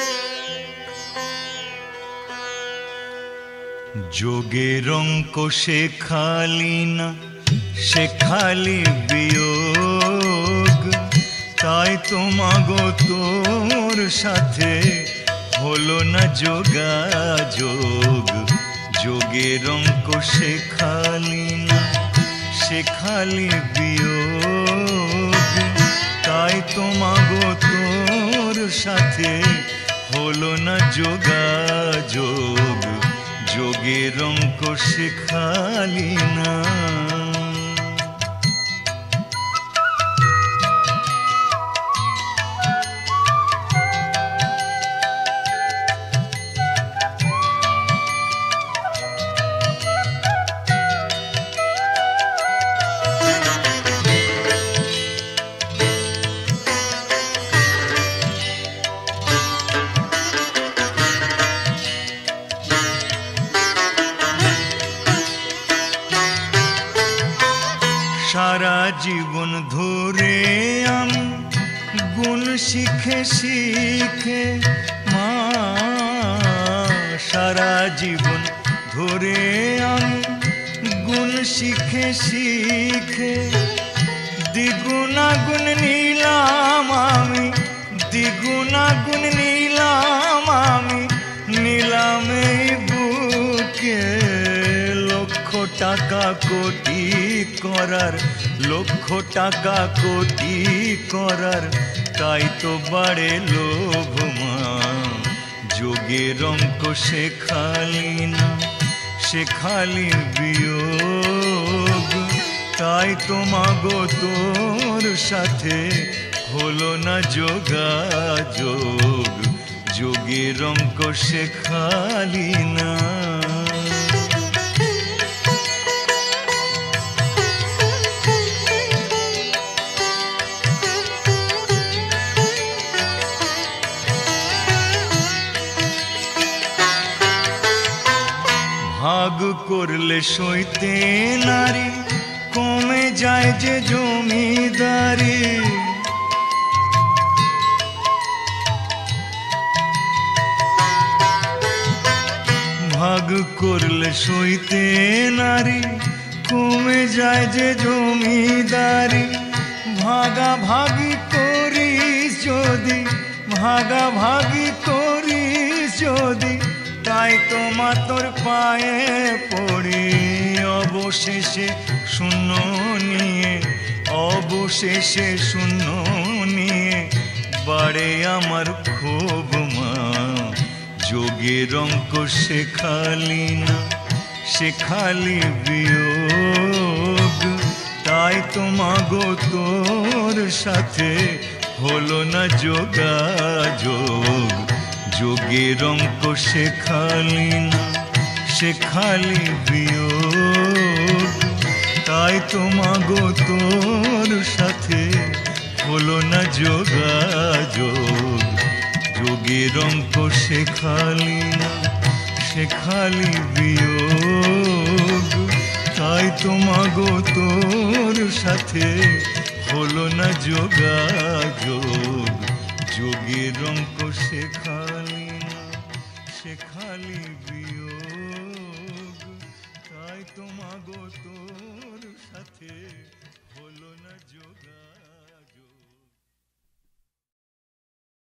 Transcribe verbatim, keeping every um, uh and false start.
যোগের অঙ্ক শেখালি না, শেখালি বিয়োগ, তাই তো মাগো তোর সাথে হলো না যোগাযোগ। যোগের অঙ্ক শেখালি না, শেখালি বিয়োগ, তাই তো মাগো তোর সাথে হলো না যোগাযোগ। যোগের অঙ্ক শেখালি না। সারা জীবন ধরে আমি গুণ শিখে শিখে মা, সারা জীবন ধরে আমি গুণ শিখে শিখে দ্বিগুণাগুণ নিলাম আমি, দ্বিগুণাগুণ নিলাম আমি, নিলাম এই বুকে। লক্ষ টাকা কোটি করার, লক্ষ টাকা কোটি করার, তাই তো বাড়ে লোভ মা। যোগের অঙ্ক শেখালি না, শেখালি বিয়োগ, তাই তো মাগো তোর সাথে হলো না যোগাযোগ। যোগের অঙ্ক শেখালি না। ভাগ করলে সইতে নারী, কমে যায় যে জমিদারি। ভাগ করলে সইতে নারী, কমে যায় যে জমিদারি। ভাগাভাগি করিস যদি, ভাগাভাগি করিস যদি, তাই তো মা তোর পায়ে পড়ি। অবশেষে শূন্য নিয়ে, অবশেষে শূন্য নিয়ে বাড়ে আমার ক্ষোভ মা। যোগের অঙ্ক শেখালি না, শেখালি বিয়োগ, তাই তো মাগো তোর সাথে হলো না যোগাযোগ। যোগের অঙ্ক শেখালি না, শেখালি বিয়োগ, তাই তো মাগো তোর সাথে হলো না যোগাযোগ। যোগের অঙ্ক শেখালি না, শেখালি বিয়োগ, তাই তো মাগো তোর সাথে হলো না যোগাযোগ। যোগের অঙ্ক শেখালি না, শেখালি বিয়োগ, তাই তো মাগো তোর সাথে হলো না যোগাযোগ।